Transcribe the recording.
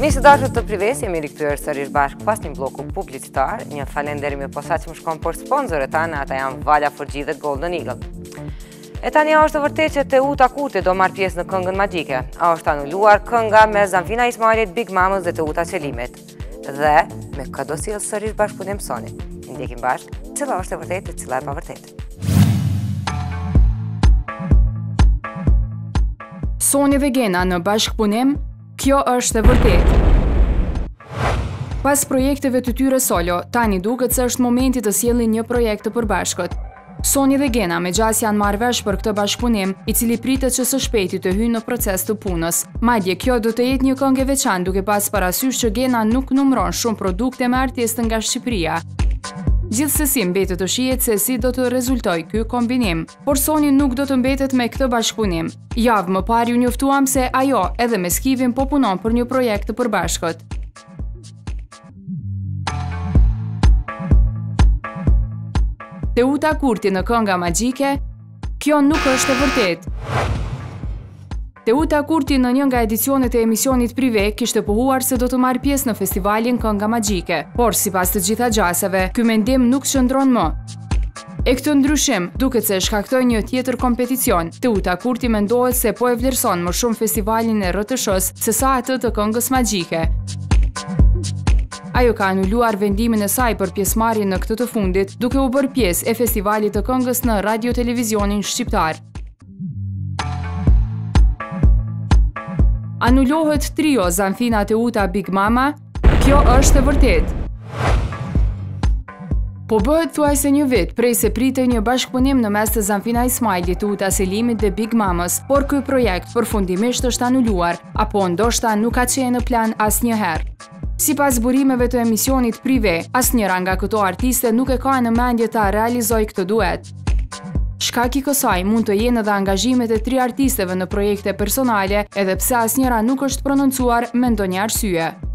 Mi së dashur të prives, jemi rikthyer sërish bashkë pas një bloku publicitar, një falenderim i posaçëm shkon për sponsorët tanë, ata janë Vala Forgji dhe Golden Eagle. E tani është vërtet që Teuta Kurti do marrë pjesë në këngën magjike. A është anuluar kënga me Zanfina Ismailit, Big Mamës dhe Teuta Qelimit. Dhe me ka do sjellë sërish bashkëpunim Sony. Ndjekim bashkë cila është e vërtetë e cila e pavërtetë. Sony dhe Gena në bashkëpunim, kjo është e vërtetë. Pas projekteve të tyre solo, tani duket se është momenti të sjellin një projekt të përbashkët. Sony dhe Gena me gjas janë marrë vesh për këtë bashkëpunim, i cili pritet që së shpejti të hyjë në proces të punës. Madje kjo do të jetë një këngë e veçantë duke pas parasysh që Gena nuk numëron shumë produkte me artistë nga Shqipëria. Gjithsesi mbetet të shihet se si do të rezultojë ky kombinim, por Sony nuk do të mbetet me këtë bashkëpunim. Javë më parë ju njoftuam se ajo edhe me Skivin po punon për një projekt të përbashkët. Teuta Kurti në kënga magjike, kjo nuk është e vërtetë. Teuta Kurti në një nga edicionet e emisionit prive kishte pohuar se do të marrë pjesë në festivalin Kënga Magjike, por sipas të gjitha gjasave, ky mendim nuk qëndron më. E këtë ndryshim, duket se shkaktoi një tjetër kompeticion. Teuta Kurti mendohet se po e vlerëson më shumë festivalin e RTS-s se sa atë të Këngës Magjike. Ajo ka anuluar vendimin e saj për pjesëmarrjen në këtë të fundit, duke u bërë pjesë e festivalit të këngës në radio-televizionin shqiptar. Anulohet trio Zanfina Teuta Big Mama, kjo është e vërtetë. Po bëhet thuajse një vit prej se pritej një bashkëpunim në mes të Zanfina Ismailit, Teuta Qelimit dhe Big Mamës, por ky projekt përfundimisht është anuluar, apo ndoshta nuk ka qenë në plan asnjëherë. Sipas burimeve të emisionit prive, asnjëra nga këto artiste nuk e ka në mendje ta realizojë këtë duet. Shkak i kësaj mund të jenë edhe angazhimet e 3 artisteve në projekte personale, edhe pse asnjëra nuk është prononcuar me ndonjë arsye.